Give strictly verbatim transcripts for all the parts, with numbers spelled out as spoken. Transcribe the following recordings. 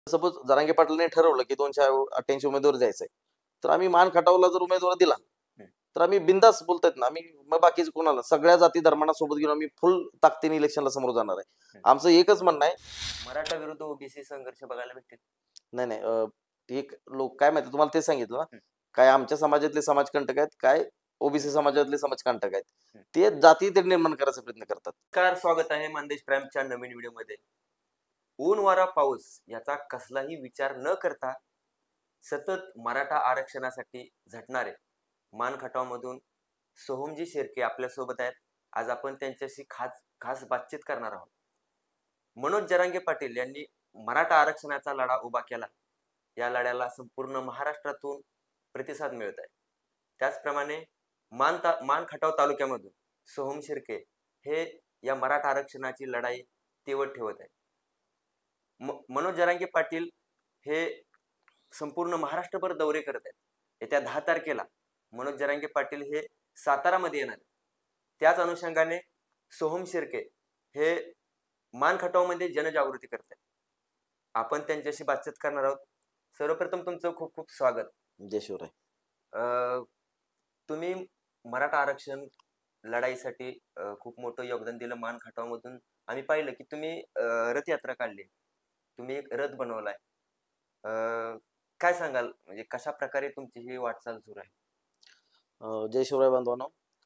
Suppose Jarange पाटलांनी ठरवलं की दोनशे अठ्ठ्याऐंशी उमेदवार द्यायचे, तर आम्ही मान खटावला जर उमेदवार दिला तर आम्ही बिंदास बोलतायत ना, आम्ही मग बाकीचं कोणाला सगळ्या जाती धर्मांना सोबत घेऊन आम्ही फुल ताकदीने इलेक्शनला समोर जाणार आहे. आमचं एकच म्हणणं आहे, मराठा विरुद्ध ओबीसी संघर्ष बघायला भेटेल. नाही नाही अं, एक लोक काय माहिती तुम्हाला ते सांगितलं ना, काय आमच्या समाजातले समाजकंटक आहेत, काय ओबीसी समाजातले समाजकंटक आहेत, ते जाती ते निर्माण करायचा प्रयत्न करतात. नमस्कार, स्वागत आहे मानदेश प्राईमच्या नवीन व्हिडिओमध्ये. ऊन वारा पाऊस याचा कसलाही विचार न करता सतत मराठा आरक्षणासाठी झटणारे मान खटावमधून सोहमजी शेर्के आपल्यासोबत आहेत. आज आपण त्यांच्याशी खास खास बातचीत करणार आहोत. मनोज जरांगे पाटील यांनी मराठा आरक्षणाचा लढा उभा केला. या लढ्याला संपूर्ण महाराष्ट्रातून प्रतिसाद मिळत आहे. त्याचप्रमाणे मान ता मान खटाव तालुक्यामधून सोहम शिर्के हे या मराठा आरक्षणाची लढाई तेवत ठेवत आहे. मनोज जरांगे पाटील हे संपूर्ण महाराष्ट्रभर दौरे करत आहेत. येत्या दहा तारखेला मनोज जरांगे पाटील हे सातारामध्ये येणार. त्याच अनुषंगाने सोहम शिर्के हे मान खटावमध्ये जनजागृती करत आहेत. आपण त्यांच्याशी बातचीत करणार आहोत. सर्वप्रथम तुमचं खूप खूप स्वागत. जय शिवराय. अ तुम्ही मराठा आरक्षण लढाईसाठी खूप मोठं योगदान दिलं. मान खटावमधून आम्ही पाहिलं की तुम्ही रथयात्रा काढली, तुम्ही एक रथ बनवलाय. काय सांगाल, म्हणजे कशा प्रकारे तुमची ही वाटचाल सुरू आहे? जय शिवराय बांधवांनो,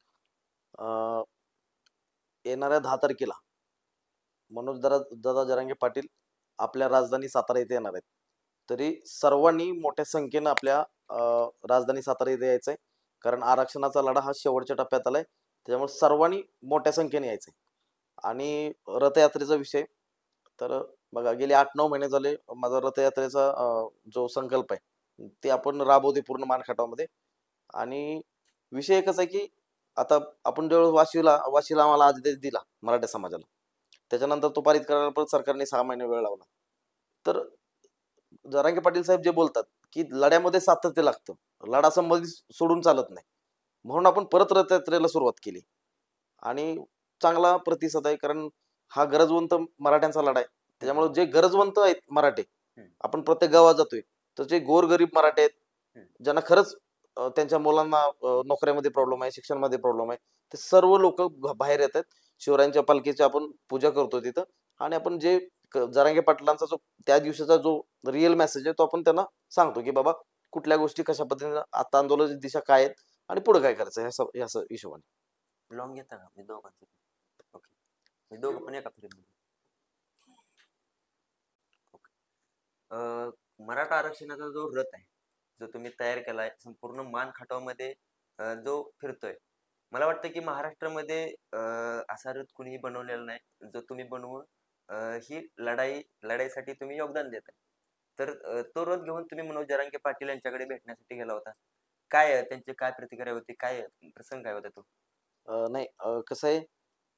येणाऱ्या दहा तारखेला मनोज दादा दादा जरांगे पाटील आपल्या राजधानी सातारा येथे येणार आहेत. तरी सर्वांनी मोठ्या संख्येनं आपल्या राजधानी सातारा येथे यायचंय, कारण आरक्षणाचा लढा हा शेवटच्या टप्प्यात आलाय. त्याच्यामुळे सर्वांनी मोठ्या संख्येने यायचंय. आणि रथयात्रेचा विषय तर बघा, गेले आठ नऊ महिने झाले माझा रथयात्रेचा जो संकल्प आहे ते आपण राबवते पूर्ण मान खटावमध्ये. आणि विषय एकच आहे की आता आपण जेव्हा वाशीला वाशीला आम्हाला आदेश दिला मराठा समाजाला, त्याच्यानंतर तो पारित करायला परत सरकारने सहा महिने वेळ लावला. तर जरांगे पाटील साहेब जे बोलतात की लढ्यामध्ये सातत्य लागतं, लढा संबंधित सोडून चालत नाही, म्हणून आपण परत रथयात्रेला सुरुवात केली आणि चांगला प्रतिसाद आहे. कारण हा गरजवंत मराठ्यांचा लढा आहे. त्याच्यामुळे जे गरजवंत आहेत मराठे, आपण प्रत्येक गावात जातोय तर जे गोरगरीब मराठे आहेत, ज्यांना खरंच त्यांच्या मुलांना नोकऱ्यामध्ये प्रॉब्लेम आहे, शिक्षणामध्ये प्रॉब्लेम आहे, ते सर्व लोक बाहेर येत आहेत. शिवरायांच्या पालखीची आपण पूजा करतो तिथं. आणि आपण जे जरांगे पाटलांचा जो त्या दिवसाचा जो रिअल मेसेज आहे तो आपण त्यांना सांगतो की बाबा कुठल्या गोष्टी कशा पद्धतीने, आता आंदोलनाची दिशा काय आहेत आणि पुढे काय करायचं ह्या हिशोबाने. लॉंग घेता का? मी दोघांचं ओके, मी दोघं पण एका फिरत. मराठा आरक्षणाचा जो रथ आहे, जो तुम्ही तयार केलाय संपूर्ण मान खटावमध्ये जो फिरतोय, मला वाटतं की महाराष्ट्रामध्ये असा रथ कुणीही बनवलेला नाही जो तुम्ही बनवून ही लढाई लढाईसाठी तुम्ही योगदान देताय. तर तो रथ घेऊन तुम्ही मनोज जरांगे पाटील यांच्याकडे भेटण्यासाठी गेला होता. काय त्यांची काय प्रतिक्रिया होती, काय प्रसंग काय होता तो? नाही, कसं आहे,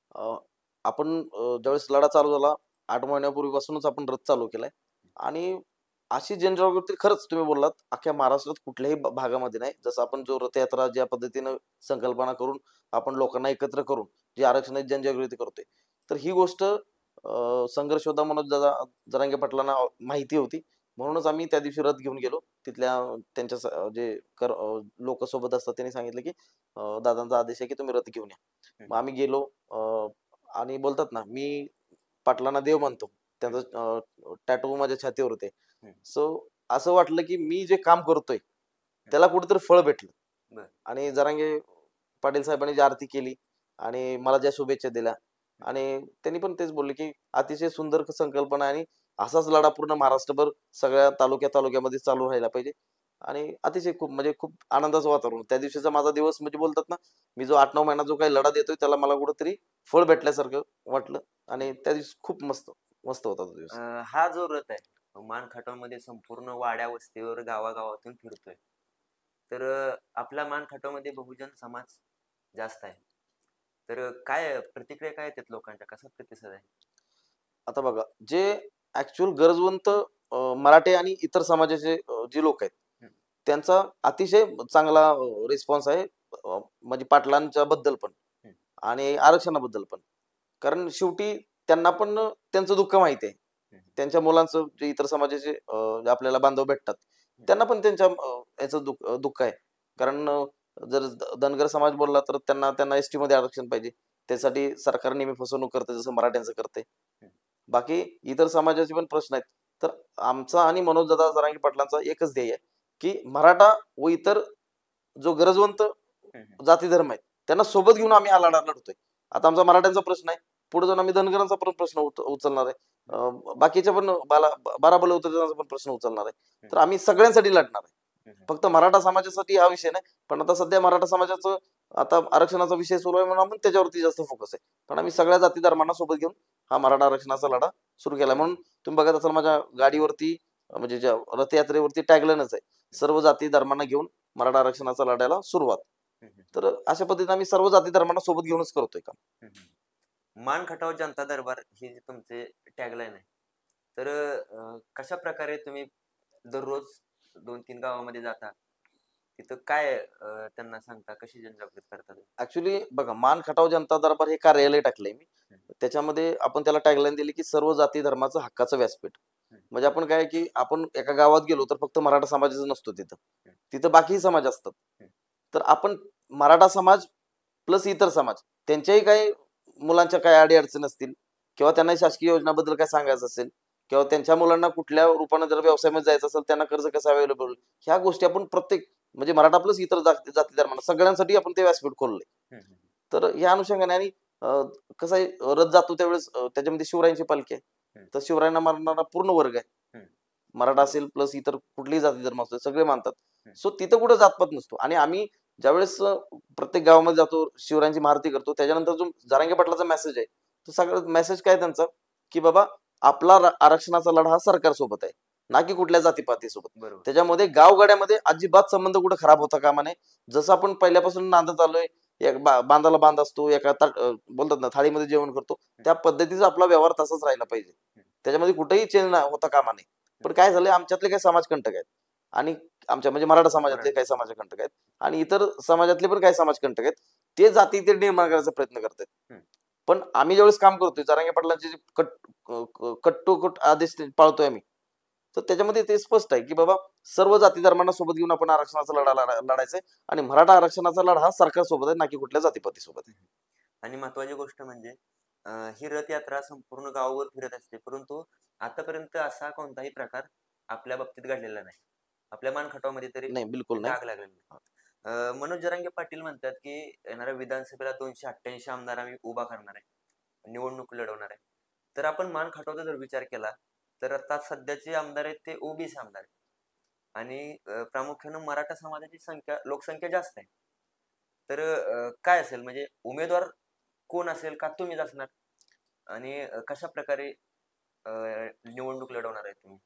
आपण ज्यावेळेस लढा चालू झाला आठ महिन्यापूर्वीपासूनच आपण रथ चालू केलाय. आणि अशी जनजागृती खरंच तुम्ही बोललात अख्ख्या महाराष्ट्रात कुठल्याही भागामध्ये नाही. जसं आपण जो रथयात्रा ज्या पद्धतीनं संकल्पना करून आपण लोकांना एकत्र करून जी आरक्षणाची जनजागृती करतोय, तर ही गोष्ट संघर्ष होता मनोज दादा जरांगे पाटलांना माहिती होती. म्हणूनच आम्ही त्या दिवशी रथ घेऊन गेलो. तिथल्या त्यांच्या जे कर लोक सोबत असतात त्यांनी सांगितलं की दादांचा आदेश आहे की तुम्ही रथ घेऊन या. मग आम्ही गेलो आणि बोलतात ना, मी पाटलांना देव मानतो, त्यांचं टॅटू माझ्या छातीवर होते. सो असं वाटलं की मी जे काम करतोय त्याला कुठेतरी फळ भेटलं. आणि जरांगे पाटील साहेबांनी जी आरती केली आणि मला ज्या शुभेच्छा दिल्या, आणि त्यांनी पण तेच बोलले की अतिशय सुंदर संकल्पना आणि असाच लढा पूर्ण महाराष्ट्रभर सगळ्या तालुक्या तालुक्यामध्ये चालू राहायला पाहिजे. आणि अतिशय खूप म्हणजे खूप आनंदाचं वातावरण त्या दिवशीचा माझा दिवस. म्हणजे बोलतात ना, मी जो आठ नऊ महिना जो काही लढा देतोय त्याला मला कुठेतरी फळ भेटल्यासारखं वाटलं. आणि त्या दिवशी खूप मस्त मस्त होता तो दिवस. हा जो रथ आहे मान खटावमध्ये संपूर्ण वाड्या वस्तीवर गावागावातून फिरतोय, तर आपला मान खटावमध्ये बहुजन समाज जास्त आहे, तर काय प्रतिक्रिया काय आहेत लोकांच्या, कसा प्रतिसाद आहे? आता बघा, जे ऍक्च्युअल गरजवंत मराठे आणि इतर समाजाचे जे लोक आहेत त्यांचा अतिशय चांगला रिस्पॉन्स आहे. म्हणजे पाटलांच्या बद्दल पण आणि आरक्षणाबद्दल पण. कारण शेवटी त्यांना पण त्यांचं दुःख माहिती आहे त्यांच्या मुलांचं जे इतर समाजाचे अं, जे आपल्याला बांधव भेटतात त्यांना पण त्यांच्या अं, याचं दुःख अं, दुःख आहे. कारण अं, जर ध- धनगर समाज बोलला तर त्यांना त्यांना एसटी मध्ये आरक्षण पाहिजे. त्यासाठी सरकार नेहमी फसवणूक करते जसं मराठ्यांचं करते. बाकी इतर समाजाचे पण प्रश्न आहेत. तर आमचा आणि मनोजदादा जरांगे पाटलांचा एकच ध्येय आहे की मराठा व इतर जो गरजवंत जाती धर्म आहेत त्यांना सोबत घेऊन आम्ही हा लढा लढतोय. आता आमचा मराठ्यांचा प्रश्न आहे, पुढे जाऊन आम्ही धनगरांचा पण प्रश्न उच- उचलणार आहे. अं, बाकीच्या पण बाला बारा बलुतेदारांचा पण प्रश्न उचलणार आहे. तर आम्ही सगळ्यांसाठी लढणार आहे. फक्त मराठा समाजासाठी हा विषय नाही, पण आता सध्या मराठा समाजाचं आता आरक्षणाचा विषय सुरू आहे म्हणून आपण त्याच्यावरती जास्त फोकस आहे. पण आम्ही सगळ्या जाती धर्मांना सोबत घेऊन हा मराठा आरक्षणाचा लढा सुरू केला. म्हणून तुम्ही बघत असाल माझ्या गाडीवरती अं, म्हणजे ज्या रथयात्रेवरती टॅगलाईनच आहे, सर्व जाती धर्मांना घेऊन मराठा आरक्षणाचा लढ्याला सुरुवात. तर अशा पद्धतीने आम्ही सर्व जाती धर्मांना सोबत घेऊनच करतोय काम. मान खटाव जनता दरबार हे जे तुमचे टॅगलाईन आहे, तर अं, कशा प्रकारे तुम्ही दररोज दोन तीन गावामध्ये जाता, तिथं काय अं, त्यांना सांगता, कशी जनजागृती करता तुम्ही? ऍक्च्युली बघा, मान खटाव जनता दरबार हे कार्यालय टाकलंय मी. त्याच्यामध्ये आपण त्याला टॅगलाईन दिली की सर्व जाती धर्माचं हक्काचं व्यासपीठ. म्हणजे आपण काय की आपण एका गावात गेलो तर फक्त मराठा समाजाचं नसतो तिथं, तिथं बाकीही समाज असतात. तर आपण मराठा समाज प्लस इतर समाज त्यांच्याही काही मुलांच्या काही अडी अडचणी असतील किंवा त्यांना शासकीय योजनाबद्दल काय सांगायचं असेल किंवा त्यांच्या मुलांना कुठल्या रूपाने जर व्यवसायामध्ये जायचं असेल त्यांना कर्ज कसं अवेलेबल, ह्या गोष्टी आपण प्रत्येक म्हणजे मराठा प्लस इतर जाती जाती धर्मांना सगळ्यांसाठी आपण ते व्यासपीठ खोललंय. तर या अनुषंगाने आणि अं, कसं आहे, रथ जातो त्यावेळेस अं, त्याच्यामध्ये शिवरायांची पालखी आहे. तर शिवरायांना मानणारा पूर्ण वर्ग आहे. मराठा असेल प्लस इतर कुठलीही जाती धर्म असतो सगळे मानतात. सो तिथं कुठं जातपात नसतो. आणि आम्ही ज्यावेळेस अं, प्रत्येक गावामध्ये जातो, शिवरायांची महाआरती करतो, त्याच्यानंतर जो जरांगे पाटलाचा मेसेज आहे तो सगळं मेसेज काय त्यांचा की बाबा आपला रा- आरक्षणाचा लढा हा सरकारसोबत आहे, ना की कुठल्या जातीपातीसोबत. बरोबर. त्याच्यामध्ये गावगाड्यामध्ये अजिबात संबंध कुठे खराब होता कामा नये. जसं आपण पहिल्यापासून नांदत आलोय, एक बा- बांधाला बांध असतो, एका ताट अं, बोलतात ना थाळीमध्ये जेवण करतो, त्या पद्धतीचा आपला व्यवहार तसाच राहिला पाहिजे. त्याच्यामध्ये कुठेही चेंज होता कामा नये. पण काय झालंय, आमच्यातले काही समाजकंटक आहेत आणि आमच्या म्हणजे मराठा समाजातले काही समाजकंटक आहेत आणि इतर समाजातले पण काही समाजकंटक आहेत, ते जाती ते निर्माण करायचा प्रयत्न करतात. पण आम्ही ज्यावेळेस काम करतोय जरांगे पाटलांचे जे कट क- क- कट्टोकट आदेश ते पाळतोय आम्ही, तर त्याच्यामध्ये ते स्पष्ट आहे की बाबा सर्व जाती धर्मांना सोबत घेऊन आपण आरक्षणाचा लढा लढा- लढायचा आहे आणि मराठा आरक्षणाचा लढा हा सरकारसोबत आहे, ना की कुठल्या जातीपातीसोबत आहे. आणि महत्वाची गोष्ट म्हणजे अं, ही रथयात्रा संपूर्ण गावावर फिरत असते, परंतु आतापर्यंत असा कोणताही प्रकार आपल्या बाबतीत घडलेला नाही. आपल्या मानखटावमध्ये तरी नाही, बिलकुल नाही. डाग लागलेला नाही. अं, मनोज जरांगे पाटील म्हणतात की येणाऱ्या विधानसभेला दोनशे अठ्ठ्याऐंशी आमदार आम्ही उभा करणार आहे, निवडणूक लढवणार आहे. तर आपण मान खटावचा जर विचार केला तर आता सध्याचे आमदार आहेत ते ओबीसी आमदार आहेत आणि अं, प्रामुख्यानं मराठा समाजाची संख्या लोकसंख्या जास्त आहे. तर अं, काय असेल म्हणजे उमेदवार कोण असेल, का तुम्हीच असणार, आणि अं, कशा प्रकारे अं, निवडणूक लढवणार आहे तुम्ही?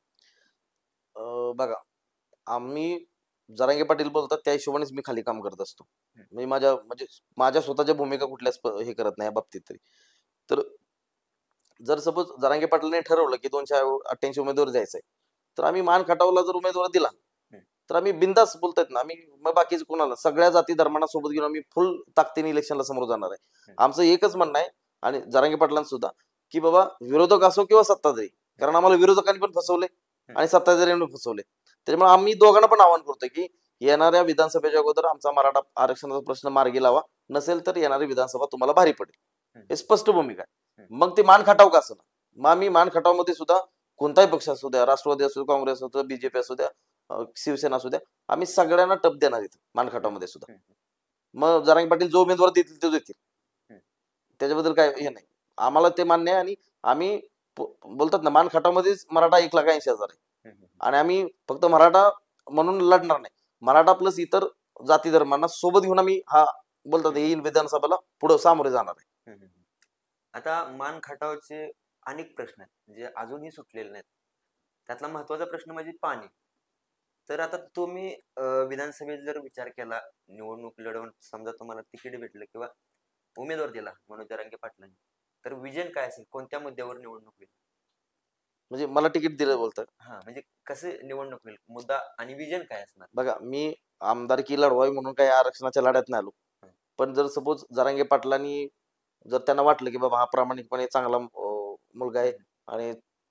अं, बघा, आम्ही जरांगे पाटील बोलतात त्या हिशोबानेच मी खाली काम करत असतो. मी माझ्या म्हणजे माझ्या स्वतःच्या भूमिका कुठल्याच प- हे करत नाही या बाबतीत तरी. तर जर सपोज जरांगे पाटलांनी ठरवलं की दोनशे अठ्ठ्याऐंशी उमेदवार द्यायचंय, तर आम्ही मान खटावला जर उमेदवार दिला तर आम्ही बिंदास बोलतायत ना, आम्ही मग बाकीचे कोणाला सगळ्या जाती धर्मांना सोबत घेऊन आम्ही फुल ताकदीने इलेक्शनला समोर जाणार आहे. आमचं एकच म्हणणं आहे आणि जरांगे पाटलांचं सुद्धा की बाबा विरोधक असो किंवा सत्ताधारी, कारण आम्हाला विरोधकांनी पण फसवले आणि सत्ताधाऱ्यांनी पण फसवले. त्याच्यामुळे आम्ही दोघांना पण आवाहन करतोय की येणाऱ्या विधानसभेच्या अगोदर आमचा मराठा आरक्षणाचा प्रश्न मार्गी लावा, नसेल तर येणारी विधानसभा तुम्हाला भारी पडेल. हे स्पष्ट भूमिका आहे. मग ते मान खटाव का असं ना, मग आम्ही मान खटाव मध्ये सुद्धा कोणताही पक्ष असू द्या, राष्ट्रवादी असू द्या, काँग्रेस असू द्या, बीजेपी असू द्या, अं, शिवसेना असू द्या, आम्ही सगळ्यांना टप देणार इथं मान खटाव मध्ये सुद्धा. मग जरांगे पाटील जो उमेदवार देतील ते देतील, त्याच्याबद्दल काय हे नाही. आम्हाला ते मान्य आहे आणि आम्ही प- बोलतात ना मान खटावमध्येच मराठा एक लाख ऐंशी हजार आहे आणि आम्ही फक्त मराठा म्हणून लढणार नाही, मराठा प्लस इतर जाती धर्मांना सोबत घेऊन आम्ही हा बोलतात येईल विधानसभेला पुढे सामोरे जाणार आहे. आता मान खटावचे अनेक प्रश्न आहेत जे अजूनही सुटलेले नाहीत. त्यातला महत्वाचा प्रश्न म्हणजे पाणी. तर आता तुम्ही अं, विधानसभेत जर विचार केला, निवडणूक लढवून समजा तुम्हाला तिकीट भेटलं किंवा उमेदवार दिला मनोज जरांगे पाटलांनी, तर विजन काय असेल, कोणत्या मुद्द्यावर निवडणूक होईल? म्हणजे मला तिकीट दिलं बोलतात. हा म्हणजे कसे निवडणूक होईल, मुद्दा आणि विजन काय असणार? बघा, मी आमदारकी लढवावी म्हणून काही आरक्षणाच्या लढ्यात नाही आलो. पण जर सपोज जरांगे पाटलांनी जर त्यांना वाटलं की बाबा हा प्रामाणिकपणे चांगला अं, मुलगा आहे आणि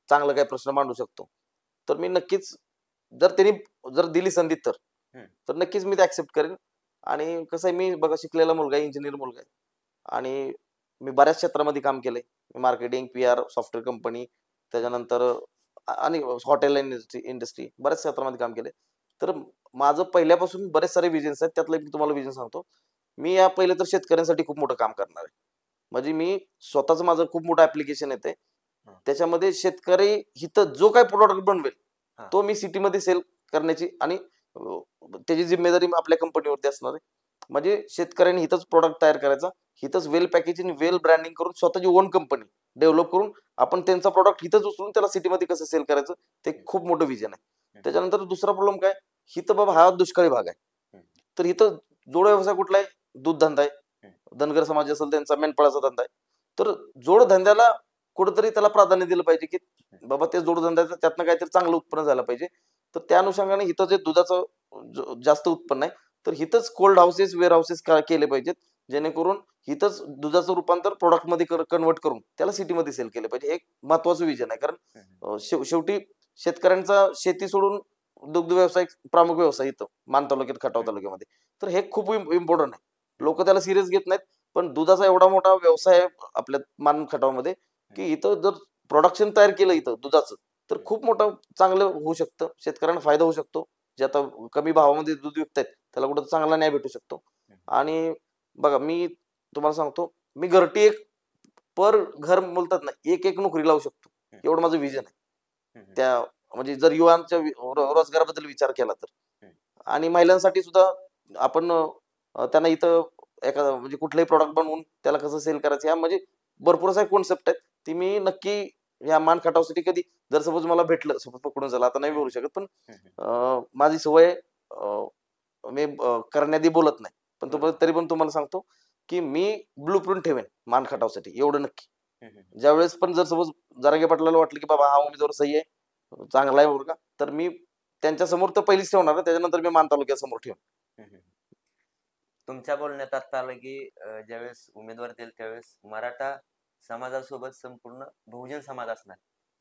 चांगला काही प्रश्न मांडू शकतो, तर मी नक्कीच जर त्यांनी जर दिली संधी तर हम्म. तर नक्कीच मी ते ऍक्सेप्ट करेन. आणि कसं आहे, मी बघा शिकलेला मुलगा आहे, इंजिनियर मुलगा आहे आणि मी बऱ्याच क्षेत्रामध्ये काम केलंय. Marketing, P R, software company, त्याच्यानंतर अ- आणि हॉटेल इंडस्ट्री इंडस्ट्री बऱ्याच क्षेत्रामध्ये काम केलंय. तर माझं पहिल्यापासून बरेच सारे विजन्स आहेत. त्यातलं एक मी तुम्हाला विजन सांगतो. मी या पहिले तर शेतकऱ्यांसाठी खूप मोठं काम करणार आहे. म्हणजे मी स्वतःच माझं खूप मोठं ऍप्लिकेशन येते. हा. त्याच्यामध्ये शेतकरी हिथं जो काही प्रोडक्ट बनवेल हा. तो मी सिटीमध्ये सेल करण्याची आणि अं, त्याची जिम्मेदारी आपल्या कंपनीवरती असणार आहे. म्हणजे शेतकऱ्यांनी हिथंच प्रोडक्ट तयार करायचा, हिथंच वेल पॅकेजिंग, वेल ब्रँडिंग करून स्वतःची ओन कंपनी डेव्हलप करून आपण त्यांचा प्रोडक्ट हिथंच उचलून त्याला सिटीमध्ये कसं सेल करायचं, ते खूप मोठं विजन आहे. त्याच्यानंतर दुसरा प्रॉब्लेम काय, हिथं बाबा हा दुष्काळी भाग आहे, तर इथं जोड व्यवसाय कुठला आहे, दूध धंदा आहे, धनगर समाज असेल त्यांचा मेंढपाळाचा धंदा आहे. तर जोड धंद्याला कुठेतरी त्याला प्राधान्य दिलं पाहिजे, की बाबा ते जोडधंद्याचं त्यातनं काहीतरी चांगलं उत्पन्न झालं पाहिजे. तर त्या अनुषंगाने इथं जे दुधाचं ज- जास्त उत्पन्न आहे, तर हिथंच कोल्ड हाऊसेस, वेअर हाऊसेस केले पाहिजेत, जेणेकरून हिथंच दुधाचं रूपांतर प्रोडक्टमध्ये कन्वर्ट करून त्याला सिटीमध्ये सेल केलं पाहिजे. हे एक महत्वाचं विजन आहे. कारण अं, शेव- शेवटी शेतकऱ्यांचा शेती सोडून दुग्ध व्यवसाय प्रमुख व्यवसाय इथं मान तालुक्यात, खटाव तालुक्यामध्ये. तर हे खूप इम्पॉर्टंट आहे. लोक त्याला सिरियस घेत नाहीत, पण दुधाचा एवढा मोठा व्यवसाय आहे आपल्या मान खटावमध्ये, की इथं जर प्रोडक्शन तयार केलं इथं दुधाचं, तर खूप मोठं चांगलं होऊ शकतं, शेतकऱ्यांना फायदा होऊ शकतो. जे आता कमी भावामध्ये दूध विकतायत त्याला कुठं चांगला न्याय भेटू शकतो. आणि बघा मी तुम्हाला सांगतो, मी घरटी एक पर घर बोलतात ना, एक एक नोकरी लावू शकतो, एवढं माझं विजन आहे. त्या म्हणजे जर युवांच्या वि- रो- रोजगाराबद्दल विचार केला तर. आणि महिलांसाठी सुद्धा आपण अं, त्यांना इथं एखादा म्हणजे कुठलंही प्रॉडक्ट बनवून त्याला कसं सेल करायचं, ह्या म्हणजे भरपूर सारे कॉन्सेप्ट आहेत. ती मी नक्की या मान खटावसाठी कधी जर सपोज मला भेटलं, सपोज पकडून झालं, आता नाही बोलू शकत, पण अं, माझी सवय आहे, अं, मी अं, करण्याआधी बोलत नाही, पण तो तरी पण तुम्हाला सांगतो की मी ब्लू प्रिंट ठेवेन मान खटावसाठी, एवढं नक्की. ज्यावेळेस पण जर सपोज जरांगे पाटलाला वाटलं की बाबा हा उमेदवार सही आहे, चांगला आहे का, तर मी त्यांच्या समोर तर पहिलीच ठेवणार आहे, त्याच्यानंतर मी मान तालुक्यासमोर ठेवेन. तुमच्या बोलण्यात आता आलं की अं, ज्यावेळेस उमेदवार देईल त्यावेळेस मराठा समाजासोबत संपूर्ण बहुजन समाज असणार.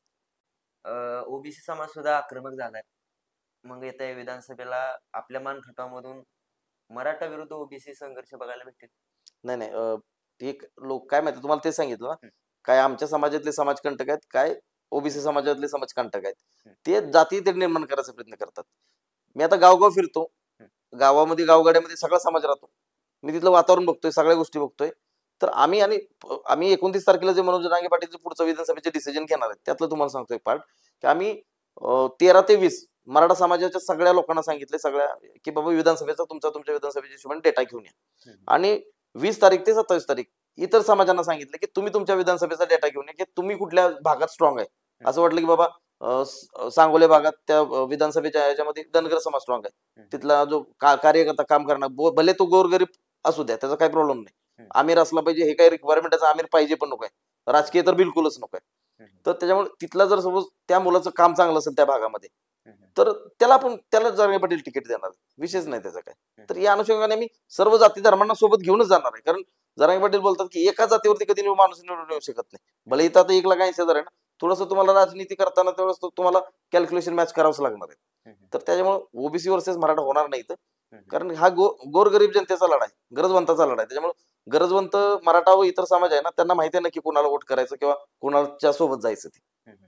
ओबीसी समाज सुद्धा आक्रमक झालाय. मग येत्या विधानसभेला आपल्या मान खटावमधून मराठा विरुद्ध ओबीसी संघर्ष बघायला भेटेल. नाही नाही अं, एक लोक काय माहिती, तुम्हाला ते सांगितलं ना, काय आमच्या समाजातले समाजकंटक आहेत, काय ओबीसी समाजातले समाजकंटक आहेत, ते जाती ते निर्माण करायचा प्रयत्न करतात. मी आता गावगाव फिरतो, गावामध्ये गावगाड्यामध्ये सगळा समाज राहतो, मी तिथलं वातावरण बघतोय, सगळ्या गोष्टी बघतोय. तर आम्ही आणि प- आम्ही एकोणतीस तारखेला जे मनोज जरांगे पाटीलचे पुढचं विधानसभेचे डिसिजन घेणार आहेत, त्यातलं तुम्हाला सांगतो एक पार्ट, की आम्ही अं, तेरा ते वीस मराठा समाजाच्या सगळ्या लोकांना सांगितले, सगळ्या, की बाबा विधानसभेचा तुमचा तुमच्या विधानसभेच्या हिशोबाने डेटा घेऊन या. आणि वीस तारीख ते सत्तावीस तारीख इतर समाजांना सांगितलं की तुम्ही तुमच्या विधानसभेचा डेटा घेऊन या, की तुम्ही कुठल्या भागात स्ट्रॉंग आहे. असं वाटलं की बाबा अं, स- सांगोले भागात त्या अं, विधानसभेच्या याच्यामध्ये धनगर समाज स्ट्रॉंग आहे, तिथला जो का- कार्यकर्ता काम करणार, बो- भले तो गोरगरीब असू द्या, त्याचा काही प्रॉब्लेम नाही, आमिर असला पाहिजे, हे काही रिक्वायरमेंट त्याचा आमिर पाहिजे पण नको आहे, राजकीय तर बिलकुलच नको आहे. तर त्याच्यामुळे तिथला जर सपोज त्या मुलाचं काम चांगलं असेल त्या भागामध्ये, तर त्याला आपण त्याला जरांगे पाटील तिकीट देणार, विशेष नाही त्याचा काय. तर या अनुषंगाने मी सर्व जाती धर्मांना सोबत घेऊनच जाणार आहे. कारण जरांगे पाटील बोलतात की एका जातीवरती कधी निवड- माणूस निवडून येऊ शकत नाही. भले इथं आता एक लाख ऐंशी हजार आहे ना, थोडंसं तुम्हाला राजनीती करताना तेवढंच तो तुम्हाला कॅल्क्युलेशन मॅच करावंच लागणार आहे. तर त्याच्यामुळे ओबीसी वर्सेस मराठा होणार नाही इथं. कारण हा गो गोरगरीब जनतेचा लढा आहे, गरजवंताचा लढा आहे. त्याच्यामुळे गरजवंत मराठा व इतर समाज आहे ना, त्यांना माहिती आहे ना की कोणाला वोट करायचं किंवा कोणाच्या सोबत जायचं ते.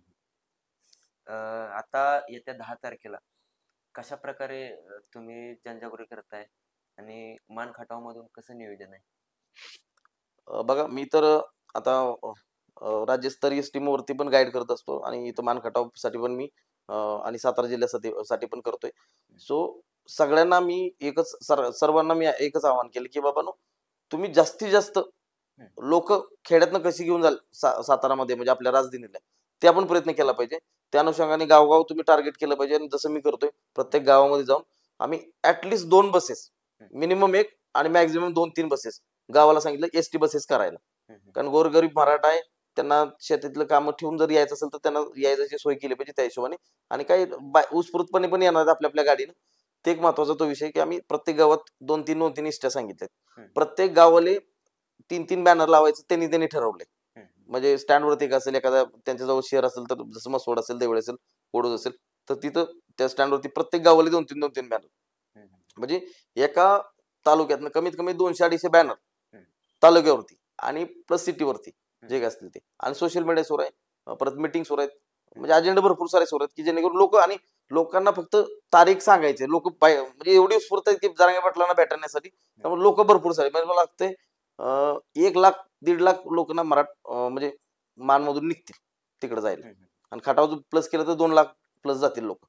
अं, आता येत्या दहा तारखेला कशा प्रकारे अं, तुम्ही जनजागृती करताय आणि मान खटावमधून कसं नियोजन आहे? अं, बघा मी तर आता अं, अं, राज्यस्तरीय टीमवरती पण गाईड करत असतो आणि इथं मान खटावसाठी पण मी अं, आणि सातारा जिल्ह्यासाठी साठी पण करतोय. सो सगळ्यांना मी एकच सर- सर्वांना मी एकच आवाहन केलं की बाबा तुम्ही जास्तीत जास्त लोक खेड्यातनं कशी घेऊन जाल सा- सातारामध्ये म्हणजे आपल्या राजधानीला, ते आपण प्रयत्न केला पाहिजे. त्या अनुषंगाने गावगाव तुम्ही टार्गेट केलं पाहिजे. आणि जसं मी करतोय प्रत्येक गावामध्ये जाऊन आम्ही ऍटलिस्ट दोन बसेस, मिनिमम एक आणि मॅक्झिमम दोन तीन बसेस गावाला सांगितलं एसटी बसेस करायला. कारण गोरगरीब मराठा आहे, त्यांना शेतीतलं काम ठेवून जर यायचं असेल तर त्यांना यायची सोय केली पाहिजे त्या हिशोबाने. आणि काही बाय- उत्स्फूर्तपणे पण येणार आहेत आपल्या आपल्या गाडीनं. ते एक महत्वाचा तो विषय की आम्ही प्रत्येक गावात दोन तीन दोन तीन इष्ट्या सांगितल्यात. प्रत्येक गावाले तीन तीन बॅनर लावायचं त्यांनी त्यांनी ठरवले. म्हणजे स्टँडवरती एक असेल, एखाद्या त्यांच्याजवळ शेअर असेल तर जसं मसवड असेल, देवळे असेल, ओडूज असेल, तर तिथं त्या स्टँडवरती प्रत्येक गावाला दोन तीन दोन तीन बॅनर, म्हणजे एका तालुक्यातनं कमीत कमी दोनशे अडीचशे बॅनर तालुक्यावरती आणि प्लस सिटीवरती जे काय असतील ते, आणि सोशल मीडिया सुरू आहे, परत मिटिंग सुरू आहेत, म्हणजे अजेंडा भरपूर सारे सुरू आहेत की जेणेकरून लोक, आणि लोकांना फक्त तारीख सांगायचे, लोक म्हणजे एवढी उत्स्फूर्त आहेत की जरांगे पाटलांना भेटण्यासाठी, त्यामुळे लोक भरपूर सारे, म्हणजे मला वाटतंय अं, एक लाख दीड लाख लोक ना मराठ म्हणजे मानमधून निघतील तिकडे जायला, आणि खटाव प्लस केलं तर दोन लाख प्लस जातील लोक.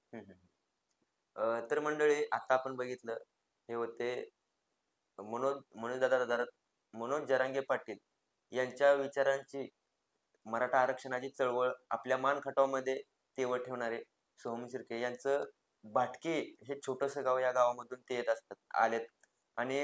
तर मंडळी आता आपण बघितलं हे होते मनोज मनोज दादा मनोज जरांगे पाटील यांच्या विचारांची मराठा आरक्षणाची चळवळ आपल्या मान खटावमध्ये तेवढ ठेवणारे सोहम शिर्के यांचं भाटके हे छोटस गाव, या गावामधून ते येत असतात आलेत, आणि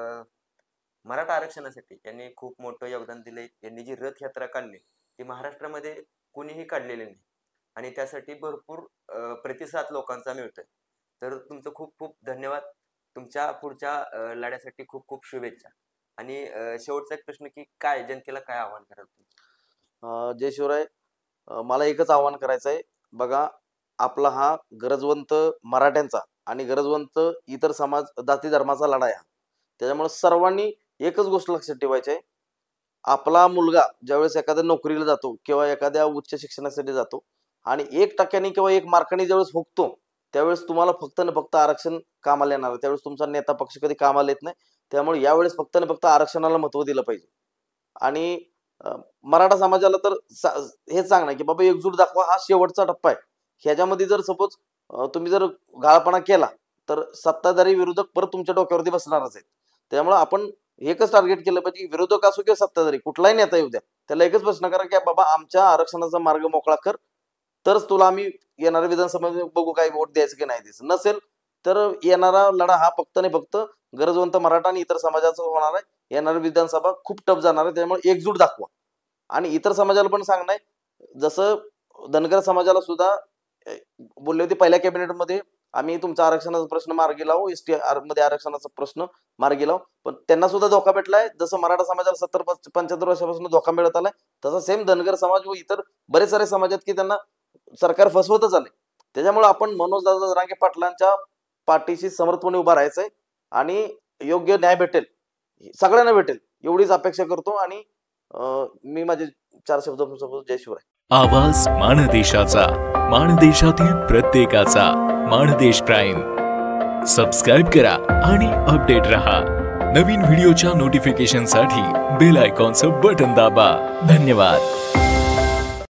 मराठा आरक्षणासाठी यांनी खूप मोठं योगदान दिले. यांनी जी रथयात्रा काढली ती महाराष्ट्रामध्ये कोणीही काढलेली नाही, आणि त्यासाठी भरपूर प्रतिसाद लोकांचा मिळतोय. तर तुमचं खूप खूप धन्यवाद. तुमच्या पुढच्या लढ्यासाठी खूप खूप शुभेच्छा. आणि शेवटचा एक प्रश्न की काय जनतेला काय आव्हान कराल तुम्ही? जय शिवराय. मला एकच आव्हान करायचं आहे, बघा आपला हा गरजवंत मराठ्यांचा आणि गरजवंत इतर समाज जाती धर्माचा लढा आहे, त्याच्यामुळे सर्वांनी एकच गोष्ट लक्षात ठेवायची आहे, आपला मुलगा ज्यावेळेस एखाद्या नोकरीला जातो किंवा एखाद्या उच्च शिक्षणासाठी जातो आणि एक टक्क्याने किंवा एक मार्काने ज्यावेळेस हुकतो, त्यावेळेस तुम्हाला फक्त न फक्त आरक्षण कामाला येणार, त्यावेळेस तुमचा नेता पक्ष कधी कामाला येत नाही. त्यामुळे यावेळेस फक्त न फक्त आरक्षणाला महत्व दिलं पाहिजे. आणि मराठा समाजाला तर हेच सांगणार की बाबा एकजूट दाखवा, हा शेवटचा टप्पा आहे. ह्याच्यामध्ये जर सपोज तुम्ही जर गाळपणा केला तर सत्ताधारी विरोधक परत तुमच्या डोक्यावरती बसणारच आहेत. त्यामुळे आपण एकच टार्गेट केलं पाहिजे, विरोधक असो किंवा सत्ताधारी कुठलाही नेता येऊ द्या, त्याला एकच प्रश्न करा की बाबा आमच्या आरक्षणाचा मार्ग मोकळा कर, तरच तुला आम्ही येणाऱ्या विधानसभेमध्ये बघू काय वोट द्यायचं की नाही द्यायचं. नसेल तर येणारा लढा हा फक्त आणि फक्त गरजवंत मराठा आणि इतर समाजाचा होणार आहे. येणारी विधानसभा खूप टफ जाणार आहे, त्यामुळे एकजूट दाखवा. आणि इतर समाजाला पण सांगणं आहे, जसं धनगर समाजाला सुद्धा बोलले होते पहिल्या कॅबिनेटमध्ये, आम्ही तुमचा आरक्षणाचा प्रश्न मार्गी लावू, एस टी मध्ये आरक्षणाचा प्रश्न मार्गी लावू, पण त्यांना सुद्धा धोका भेटलाय. जसं मराठा समाजाला सत्तर पंच्याहत्तर वर्षापासून धोका मिळत आलाय, तसा सेम धनगर समाज व इतर बरेच सारे समाज आहेत की त्यांना सरकार फसवतच आले. त्याच्यामुळे आपण मनोज दादा जरांगे पाटलांच्या पाठीशी समर्थपणे उभा राहायचंय आणि योग्य न्याय भेटेल, सगळ्यांना भेटेल एवढीच अपेक्षा करतो. आणि मी माझे चार शब्द जय शिवराय. आवाज माणदेशाचा, माणदेशातील प्रत्येकाचा. माणदेश प्राईम सबस्क्राईब करा आणि अपडेट रहा. नवीन व्हिडिओच्या नोटिफिकेशनसाठी बेल आयकॉनचं बटन दाबा. धन्यवाद.